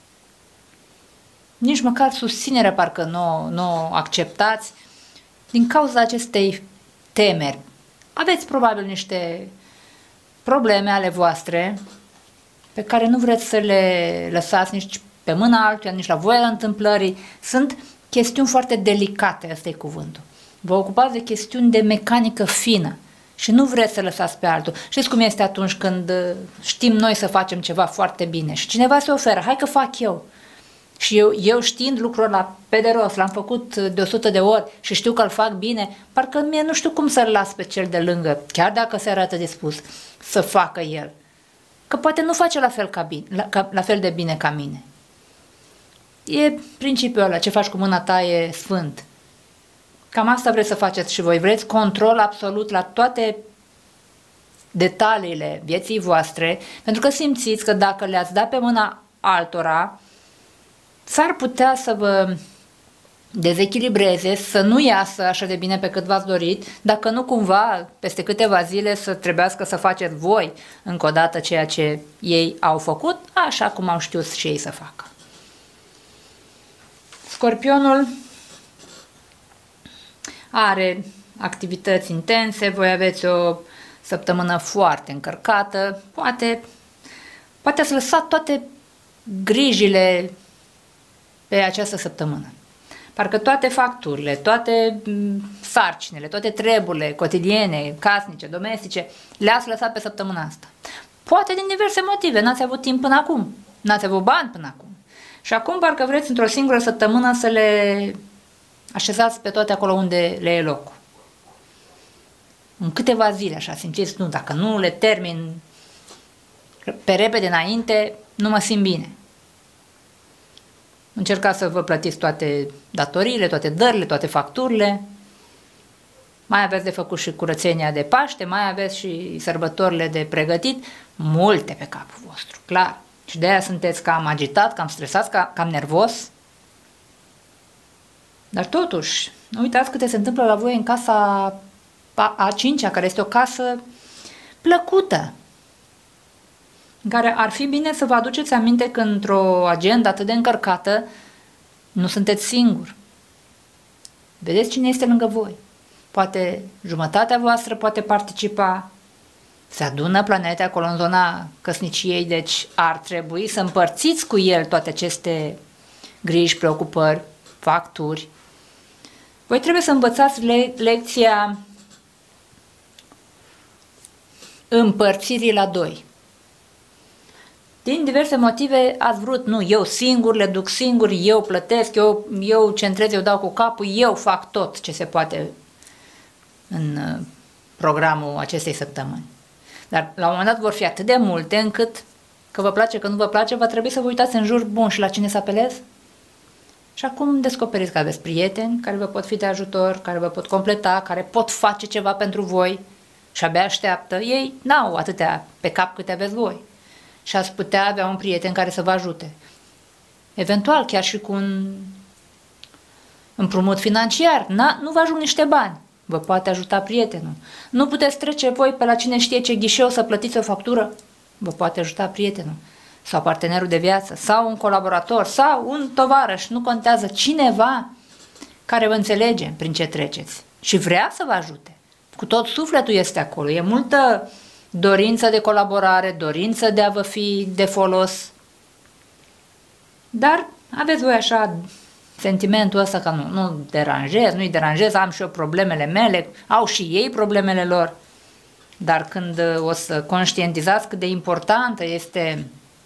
nici măcar susținerea parcă nu, nu acceptați din cauza acestei temeri. Aveți probabil niște probleme ale voastre pe care nu vreți să le lăsați nici pe mâna altuia, nici la voia întâmplării. Sunt chestiuni foarte delicate, ăsta e cuvântul. Vă ocupați de chestiuni de mecanică fină și nu vreți să lăsați pe altul. Știți cum este atunci când știm noi să facem ceva foarte bine și cineva se oferă, hai că fac eu. și eu, eu știind lucrul ăla pe de rost, l-am făcut de o sută de ori și știu că îl fac bine, parcă mie nu știu cum să-l las pe cel de lângă, chiar dacă se arată dispus să facă el. Că poate nu face la fel, ca bine, la, ca, la fel de bine ca mine. E principiul ăla, ce faci cu mâna ta e sfânt. Cam asta vreți să faceți și voi. Vreți control absolut la toate detaliile vieții voastre, pentru că simțiți că dacă le-ați dat pe mâna altora, s-ar putea să vă dezechilibreze, să nu iasă așa de bine pe cât v-ați dorit, dacă nu cumva peste câteva zile să trebuiască să faceți voi încă o dată ceea ce ei au făcut, așa cum au știut și ei să facă. Scorpionul are activități intense, voi aveți o săptămână foarte încărcată, poate, poate ați lăsat toate grijile pe această săptămână. Parcă toate facturile, toate sarcinile, toate treburile cotidiene, casnice, domestice, le-ați lăsat pe săptămâna asta. Poate din diverse motive, n-ați avut timp până acum, n-ați avut bani până acum. Și acum parcă vreți într-o singură săptămână să le așezați pe toate acolo unde le e locul. În câteva zile, așa, simțiți, nu, dacă nu le termin pe repede înainte, nu mă simt bine. Încercați să vă plătiți toate datoriile, toate dările, toate facturile. Mai aveți de făcut și curățenia de Paște, mai aveți și sărbătorile de pregătit, multe pe capul vostru, clar. Și de aia sunteți cam agitat, cam stresat, cam nervos. Dar totuși, nu uitați câte se întâmplă la voi în casa a cincea, care este o casă plăcută, în care ar fi bine să vă aduceți aminte că într-o agendă atât de încărcată nu sunteți singuri. Vedeți cine este lângă voi. Poate jumătatea voastră poate participa, se adună planete acolo în zona căsniciei, deci ar trebui să împărțiți cu el toate aceste griji, preocupări, facturi. Voi trebuie să învățați le lecția împărțirii la doi. Din diverse motive ați vrut, nu, eu singur le duc singur, eu plătesc, eu, eu centrez, eu dau cu capul, eu fac tot ce se poate în programul acestei săptămâni. Dar la un moment dat vor fi atât de multe încât, că vă place, că nu vă place, va trebui să vă uitați în jur, bun, și la cine să apelez? Și acum descoperiți că aveți prieteni care vă pot fi de ajutor, care vă pot completa, care pot face ceva pentru voi și abia așteaptă. Ei n-au atâtea pe cap câte aveți voi. Și ați putea avea un prieten care să vă ajute. Eventual, chiar și cu un împrumut financiar. Na, nu vă ajung niște bani. Vă poate ajuta prietenul. Nu puteți trece voi pe la cine știe ce ghișeu să plătiți o factură. Vă poate ajuta prietenul. Sau partenerul de viață. Sau un colaborator. Sau un tovarăș. Nu contează. Cineva care vă înțelege prin ce treceți. Și vrea să vă ajute. Cu tot sufletul este acolo. E multă dorință de colaborare, dorință de a vă fi de folos. Dar aveți voi așa sentimentul ăsta că nu, nu deranjez, nu-i deranjez, am și eu problemele mele, au și ei problemele lor. Dar când o să conștientizați cât de importantă este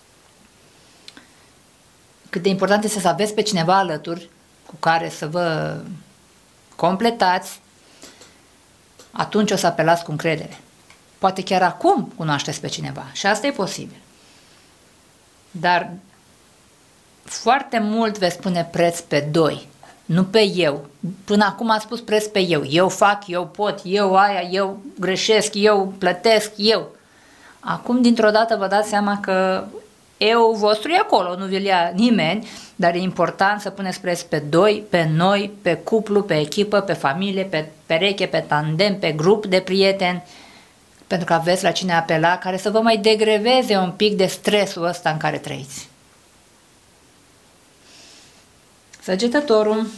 cât de important este să aveți pe cineva alături cu care să vă completați, atunci o să apelați cu încredere. Poate chiar acum cunoașteți pe cineva și asta e posibil. Dar foarte mult veți pune preț pe doi, nu pe eu. Până acum am spus preț pe eu. Eu fac, eu pot, eu aia, eu greșesc, eu plătesc, eu. Acum, dintr-o dată, vă dați seama că eu vostru e acolo, nu vi-l ia nimeni, dar e important să puneți preț pe doi, pe noi, pe cuplu, pe echipă, pe familie, pe pereche, pe tandem, pe grup de prieteni, pentru că aveți la cine apela care să vă mai degreveze un pic de stresul ăsta în care trăiți. Săgetătorul.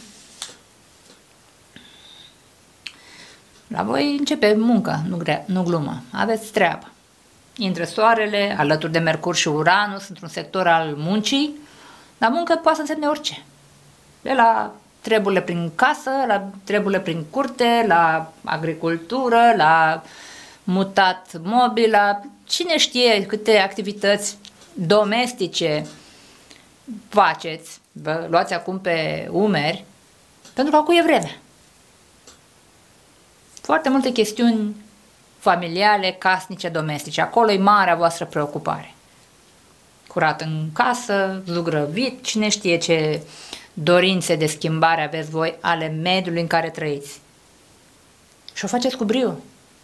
La voi începe muncă, nu, grea, nu glumă. Aveți treabă. Intră soarele, alături de Mercur și Uranus, într-un sector al muncii, dar muncă poate să însemne orice. De la treburile prin casă, la treburile prin curte, la agricultură, la mutat mobil, la cine știe câte activități domestice faceți, vă luați acum pe umeri, pentru că acum e vremea. Foarte multe chestiuni familiale, casnice, domestice. Acolo e marea voastră preocupare. Curat în casă, zugrăvit, cine știe ce dorințe de schimbare aveți voi ale mediului în care trăiți. Și o faceți cu brio.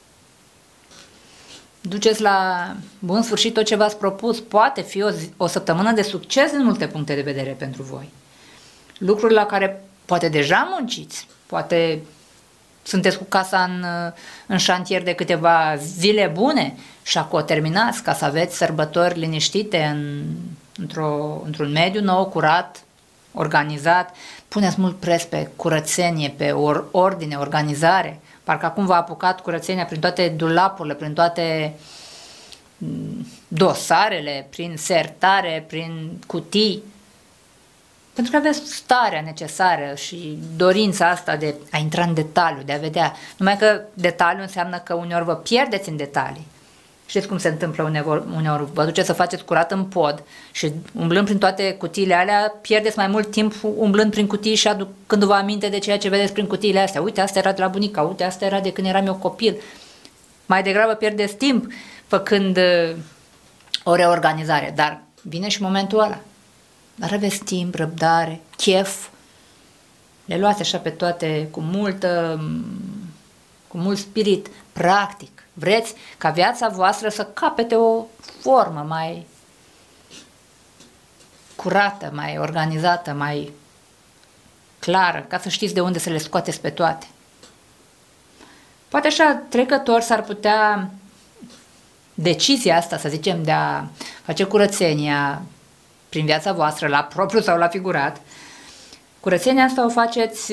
Duceți la bun sfârșit tot ce v-ați propus. Poate fi o, zi, o săptămână de succes din multe puncte de vedere pentru voi. Lucruri la care poate deja munciți, poate sunteți cu casa în, în șantier de câteva zile bune și acum o terminați ca să aveți sărbători liniștite în, într-o, într-un mediu nou, curat, organizat. Puneți mult pres pe curățenie, pe or, ordine, organizare. Parcă acum v-a apucat curățenia prin toate dulapurile, prin toate dosarele, prin sertare, prin cutii. Pentru că aveți starea necesară și dorința asta de a intra în detaliu, de a vedea. Numai că detaliu înseamnă că uneori vă pierdeți în detalii. Știți cum se întâmplă uneori, uneori vă duceți să faceți curat în pod și umblând prin toate cutiile alea, pierdeți mai mult timp umblând prin cutii și aducându-vă aminte de ceea ce vedeți prin cutiile astea. Uite, asta era de la bunica, uite, asta era de când eram eu copil. Mai degrabă pierdeți timp făcând uh, o reorganizare, dar vine și momentul ăla. Dar aveți timp, răbdare, chef, le luați așa pe toate cu multă, cu mult spirit, practic. Vreți ca viața voastră să capete o formă mai curată, mai organizată, mai clară, ca să știți de unde să le scoateți pe toate. Poate așa trecător s-ar putea decizia asta, să zicem, de a face curățenia prin viața voastră, la propriu sau la figurat, curățenia asta o faceți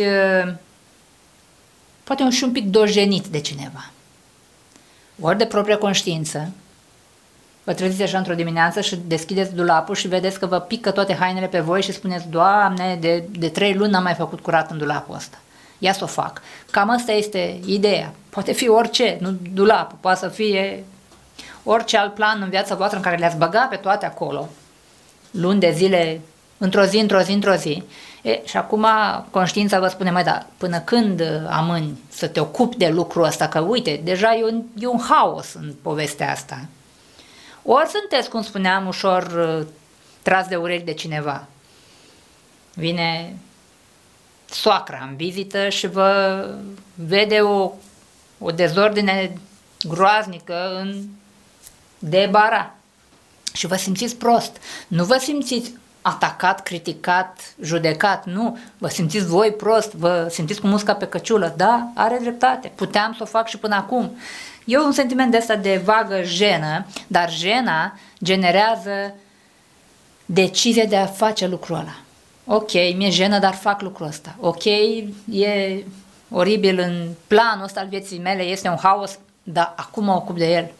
poate și un pic dojenit de cineva. Ori de propria conștiință, vă treziți așa într-o dimineață și deschideți dulapul și vedeți că vă pică toate hainele pe voi și spuneți: Doamne, de, de trei luni n-am mai făcut curat în dulapul ăsta. Ia să o fac. Cam asta este ideea. Poate fi orice, nu dulapul, poate să fie orice alt plan în viața voastră în care le-ați băgat pe toate acolo, luni de zile, într-o zi, într-o zi, într-o zi. E, și acum conștiința vă spune: mai da, până când amâni să te ocupi de lucrul ăsta, că uite, deja e un, e un haos în povestea asta. Ori sunteți, cum spuneam, ușor uh, tras de urechi de cineva. Vine soacra în vizită și vă vede o, o dezordine groaznică în debara și vă simțiți prost. Nu vă simțiți atacat, criticat, judecat, nu, vă simțiți voi prost, vă simțiți cu musca pe căciulă. Da, are dreptate, puteam să o fac și până acum. E un sentiment de ăsta de vagă jenă, dar jena generează decizia de a face lucrul ăla. Ok, mi-e jenă, dar fac lucrul ăsta. Ok, e oribil în planul ăsta al vieții mele, este un haos, dar acum mă ocup de el.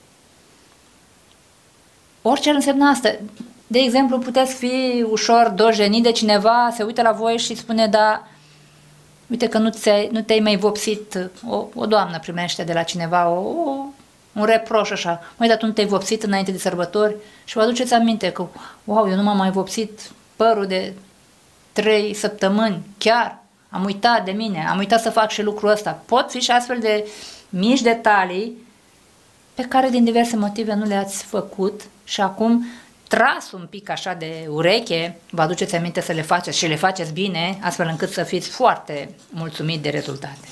Orice ar însemna asta. De exemplu, puteți fi ușor dojenit de cineva, se uită la voi și spune: da, uite că nu, ți-ai, nu te-ai mai vopsit. O, o doamnă primește de la cineva o, o, un reproș așa: măi, dar tu nu te-ai vopsit înainte de sărbători? Și vă aduceți aminte că, wow, eu nu m-am mai vopsit părul de trei săptămâni, chiar am uitat de mine, am uitat să fac și lucrul ăsta. Pot fi și astfel de mici detalii pe care din diverse motive nu le-ați făcut și acum, tras un pic așa de ureche, vă aduceți aminte să le faceți și le faceți bine, astfel încât să fiți foarte mulțumit de rezultate.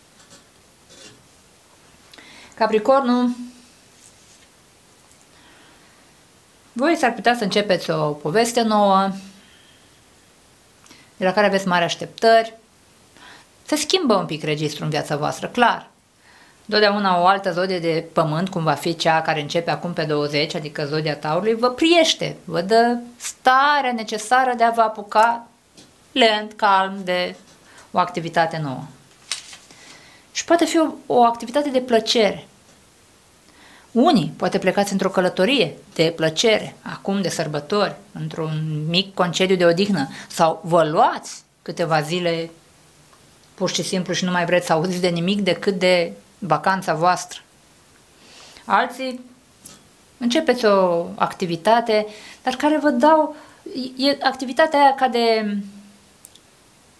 Capricornul, voi s-ar putea să începeți o poveste nouă, de la care aveți mari așteptări. Se schimbă un pic registrul în viața voastră, clar. Totdeauna o altă zodie de pământ, cum va fi cea care începe acum pe douăzeci, adică zodia Taurului, vă priește, vă dă starea necesară de a vă apuca lent, calm de o activitate nouă. Și poate fi o, o activitate de plăcere. Unii poate plecați într-o călătorie de plăcere, acum de sărbători, într-un mic concediu de odihnă, sau vă luați câteva zile pur și simplu și nu mai vreți să auziți de nimic decât de vacanța voastră. Alții începeți o activitate, dar care vă dau, e activitatea aia ca de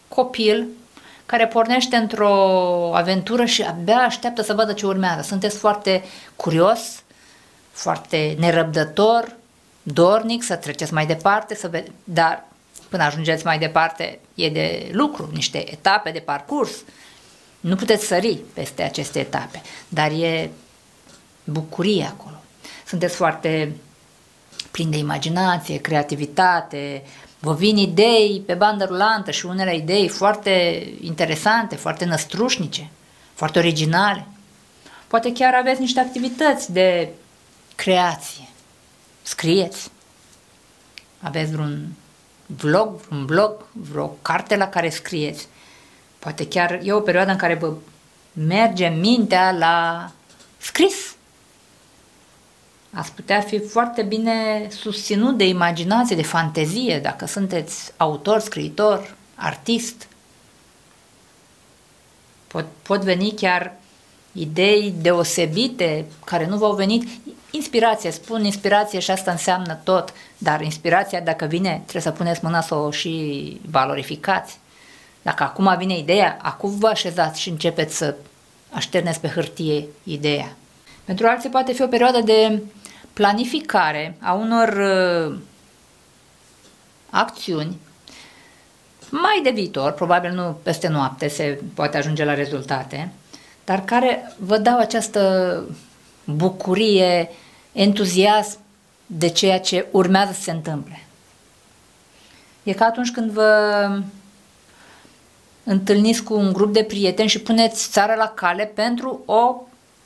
copil care pornește într-o aventură și abia așteaptă să vadă ce urmează. Sunteți foarte curios, foarte nerăbdător, dornic să treceți mai departe, să ve- dar până ajungeți mai departe e de lucru, niște etape de parcurs. Nu puteți sări peste aceste etape, dar e bucurie acolo. Sunteți foarte plini de imaginație, creativitate, vă vin idei pe bandă rulantă și unele idei foarte interesante, foarte năstrușnice, foarte originale. Poate chiar aveți niște activități de creație. Scrieți. Aveți vreun vlog, un blog, vreo carte la care scrieți. Poate chiar e o perioadă în care vă merge mintea la scris. Ați putea fi foarte bine susținut de imaginație, de fantezie, dacă sunteți autor, scriitor, artist. Pot, pot veni chiar idei deosebite care nu v-au venit. Inspirație, spun inspirație și asta înseamnă tot, dar inspirația dacă vine trebuie să puneți mâna să o și valorificați. Dacă acum vine ideea, acum vă așezați și începeți să așterneți pe hârtie ideea. Pentru alții poate fi o perioadă de planificare a unor uh, acțiuni mai de viitor, probabil nu peste noapte se poate ajunge la rezultate, dar care vă dau această bucurie, entuziasm de ceea ce urmează să se întâmple. E ca atunci când vă întâlniți cu un grup de prieteni și puneți țara la cale pentru o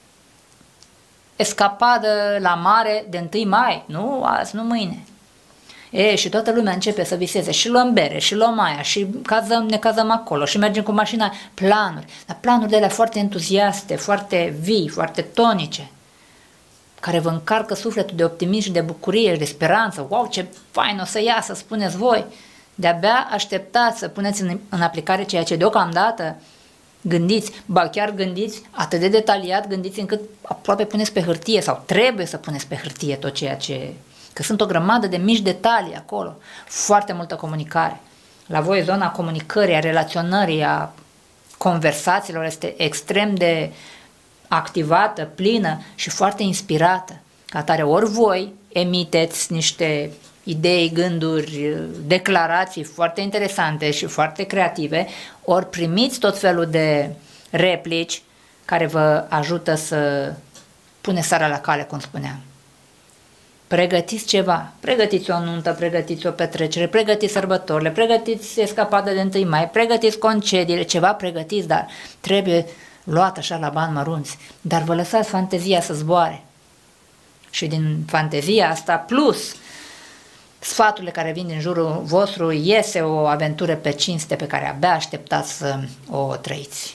escapadă la mare de întâi mai, nu azi, nu mâine. E, și toată lumea începe să viseze și luăm bere, și luăm aia, și cazăm, ne cazăm acolo, și mergem cu mașina, planuri, dar planuri de alea foarte entuziaste, foarte vii, foarte tonice, care vă încarcă sufletul de optimism și de bucurie și de speranță. Wow, ce fain o să iasă, spuneți voi. De-abia așteptați să puneți în, în aplicare ceea ce deocamdată gândiți, ba chiar gândiți atât de detaliat, gândiți încât aproape puneți pe hârtie sau trebuie să puneți pe hârtie tot ceea ce... Că sunt o grămadă de mici detalii acolo, foarte multă comunicare. La voi zona comunicării, a relaționării, a conversațiilor este extrem de activată, plină și foarte inspirată. Ca atare, ori voi emiteți niște idei, gânduri, declarații foarte interesante și foarte creative, ori primiți tot felul de replici care vă ajută să puneți sarea la cale, cum spuneam. Pregătiți ceva, pregătiți o nuntă, pregătiți o petrecere, pregătiți sărbătorile, pregătiți escapada de întâi mai, pregătiți concediile, ceva pregătiți, dar trebuie luat așa la bani mărunți, dar vă lăsați fantezia să zboare. Și din fantezia asta, plus sfaturile care vin din jurul vostru, iese o aventură pe cinste pe care abia așteptați să o trăiți.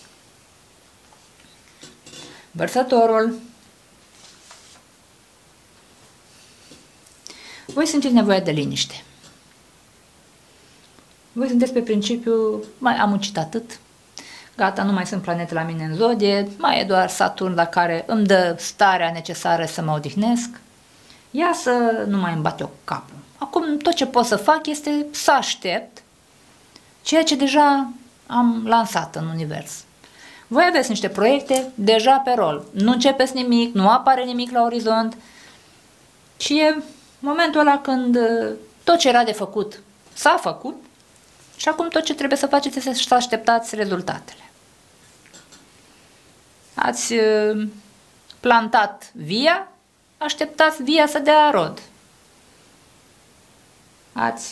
Vărsătorul. Voi simțiți nevoie de liniște. Voi sunteți pe principiu, mai am muncit atât, gata, nu mai sunt planete la mine în zodie, mai e doar Saturn la care îmi dă starea necesară să mă odihnesc, ia să nu mai îmi bate o capul. Acum tot ce pot să fac este să aștept ceea ce deja am lansat în univers. Voi aveți niște proiecte deja pe rol, nu începeți nimic, nu apare nimic la orizont, ci e momentul ăla când tot ce era de făcut s-a făcut și acum tot ce trebuie să faceți este să așteptați rezultatele. Ați plantat via, așteptați via să dea rod. Ați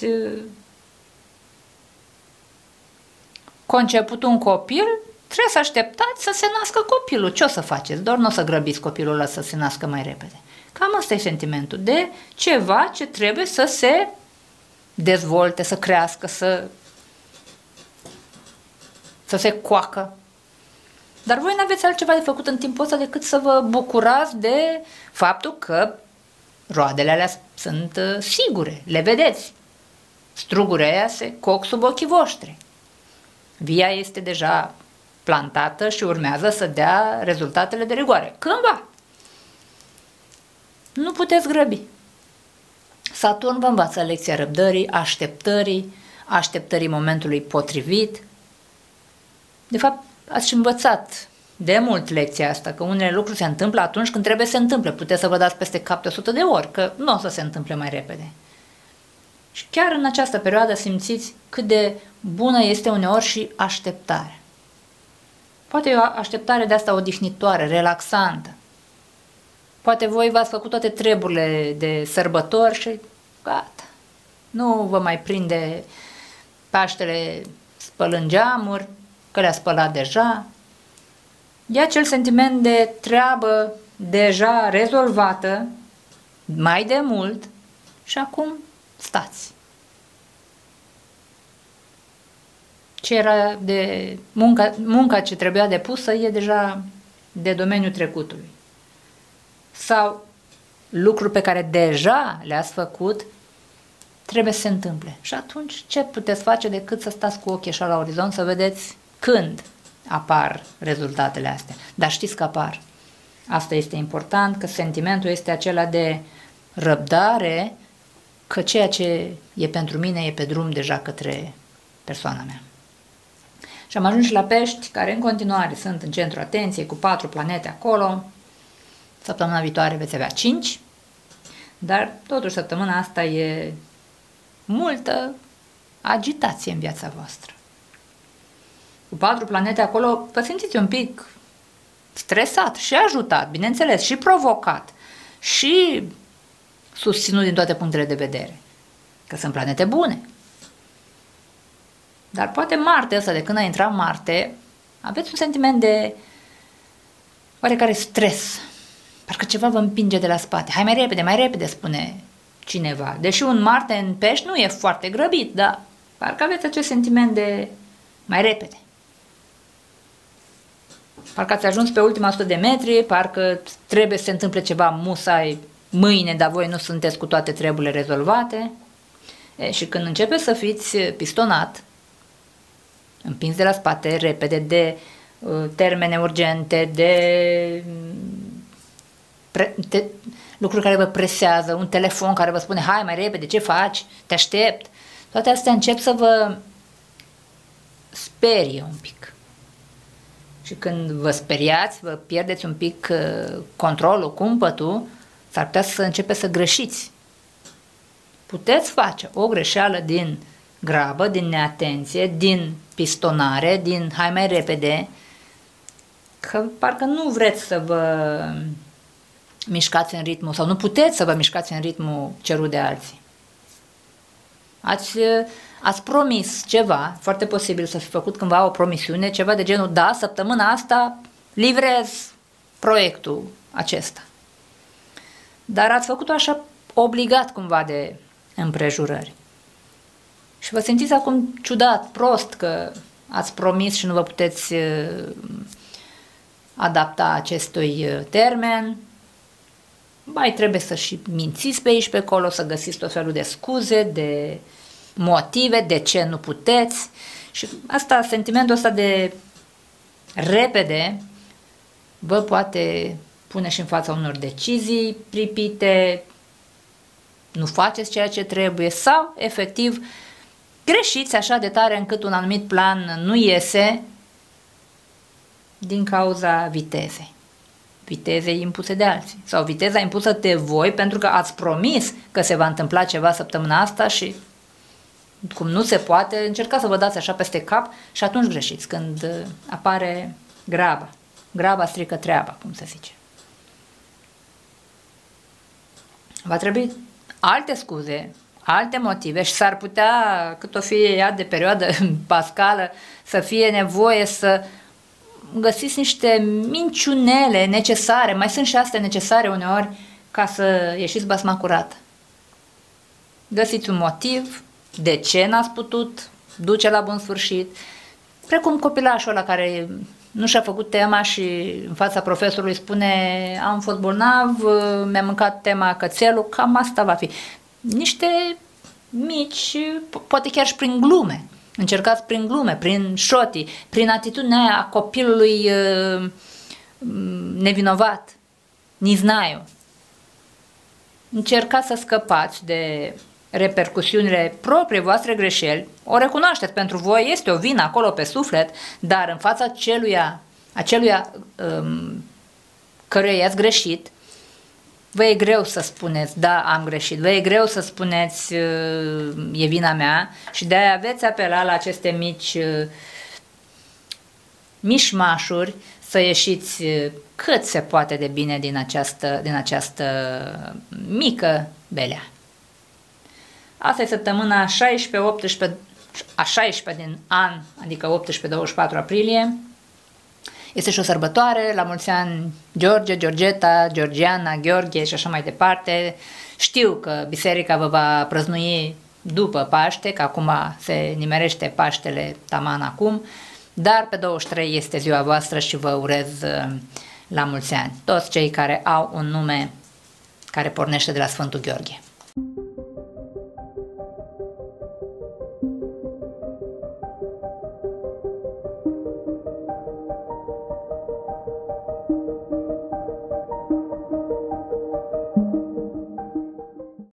conceput un copil, trebuie să așteptați să se nască copilul. Ce o să faceți? Doar nu o să grăbiți copilul ăla să se nască mai repede. Cam asta e sentimentul de ceva ce trebuie să se dezvolte, să crească, să, să se coacă. Dar voi nu aveți altceva de făcut în timpul ăsta decât să vă bucurați de faptul că roadele alea sunt sigure, le vedeți. Strugurile aia se coc sub ochii voștri. Via este deja plantată și urmează să dea rezultatele de rigoare. Cândva. Nu puteți grăbi. Saturn vă învață lecția răbdării, așteptării, așteptării momentului potrivit, De fapt, ați și învățat de mult lecția asta, că unele lucruri se întâmplă atunci când trebuie să se întâmple. Puteți să vă dați peste cap de o sută de ori, că nu o să se întâmple mai repede. Și chiar în această perioadă simțiți cât de bună este uneori și așteptarea. Poate e o așteptare de asta odihnitoare, relaxantă. Poate voi v-ați făcut toate treburile de sărbători și gata. Nu vă mai prinde Paștele spălând geamuri, că le-a spălat deja. E acel sentiment de treabă deja rezolvată, mai de mult, și acum stați. Ce era de munca, munca ce trebuia depusă e deja de domeniul trecutului. Sau lucruri pe care deja le-ați făcut trebuie să se întâmple. Și atunci ce puteți face decât să stați cu ochii așa la orizont să vedeți când apar rezultatele astea. Dar știți că apar. Asta este important, că sentimentul este acela de răbdare, că ceea ce e pentru mine e pe drum deja către persoana mea. Și am ajuns și la pești, care în continuare sunt în centru atenției, cu patru planete acolo. Săptămâna viitoare veți avea cinci, dar totuși săptămâna asta e multă agitație în viața voastră. Cu patru planete acolo, vă simțiți un pic stresat și ajutat, bineînțeles, și provocat, și susținut din toate punctele de vedere, că sunt planete bune. Dar poate Marte ăsta, de când a intrat Marte, aveți un sentiment de oarecare stres. Parcă ceva vă împinge de la spate. Hai mai repede, mai repede, spune cineva. Deși un Marte în pești nu e foarte grăbit, dar parcă aveți acest sentiment de mai repede. Parcă ați ajuns pe ultima sută de metri, parcă trebuie să se întâmple ceva musai mâine, dar voi nu sunteți cu toate treburile rezolvate. E, și când începeți să fiți pistonat, împins de la spate, repede, de uh, termene urgente, de, pre, de lucruri care vă presează, un telefon care vă spune, hai mai repede, ce faci, te aștept. Toate astea încep să vă sperie un pic. Și când vă speriați, vă pierdeți un pic uh, controlul, cumpătul, s-ar putea să începeți să greșiți. Puteți face o greșeală din grabă, din neatenție, din pistonare, din hai mai repede, că parcă nu vreți să vă mișcați în ritmul, sau nu puteți să vă mișcați în ritmul cerut de alții. Ați, ați promis ceva, foarte posibil să fi făcut cândva o promisiune, ceva de genul, da, săptămâna asta livrez proiectul acesta. Dar ați făcut-o așa obligat cumva de împrejurări. Și vă simțiți acum ciudat, prost, că ați promis și nu vă puteți adapta acestui termen. Mai trebuie să și mințiți pe aici pe acolo, să găsiți tot felul de scuze, de motive, de ce nu puteți. Și asta, sentimentul ăsta de repede vă poate pune și în fața unor decizii pripite, nu faceți ceea ce trebuie sau, efectiv, greșiți așa de tare încât un anumit plan nu iese din cauza vitezei. Vitezei impuse de alții. Sau viteza impusă de voi pentru că ați promis că se va întâmpla ceva săptămâna asta și cum nu se poate, încercați să vă dați așa peste cap și atunci greșiți, când apare graba. Graba strică treaba, cum se zice. Va trebui alte scuze, alte motive și s-ar putea, cât o fie ea de perioadă pascală, să fie nevoie să găsiți niște minciunele necesare, mai sunt și astea necesare uneori, ca să ieșiți basma curată. Găsiți un motiv de ce n-ați putut duce la bun sfârșit, precum copilașul ăla care nu și-a făcut tema și în fața profesorului spune am fost bolnav, mi-a mâncat tema cățelul, cam asta va fi. Niște mici, poate chiar și prin glume. Încercați prin glume, prin șotii, prin atitudinea aia a copilului uh, nevinovat, niznaiu. Încercați să scăpați de repercusiunile proprii voastre greșeli, o recunoașteți, pentru voi este o vină acolo pe suflet, dar în fața celuia, aceluia um, căruia i-ați greșit, vă e greu să spuneți, da, am greșit, vă e greu să spuneți, e vina mea, și de-aia aveți apelat la aceste mici mișmașuri să ieșiți cât se poate de bine din această, din această mică belea. Asta e săptămâna șaisprezece optsprezece, a șaisprezecea din an, adică optsprezece douăzeci și patru aprilie. Este și o sărbătoare, la mulți ani George, Georgeta, Georgiana, Gheorghe și așa mai departe. Știu că biserica vă va prăznui după Paște, că acum se nimerește Paștele taman acum, dar pe douăzeci și trei este ziua voastră și vă urez la mulți ani toți cei care au un nume care pornește de la Sfântul Gheorghe.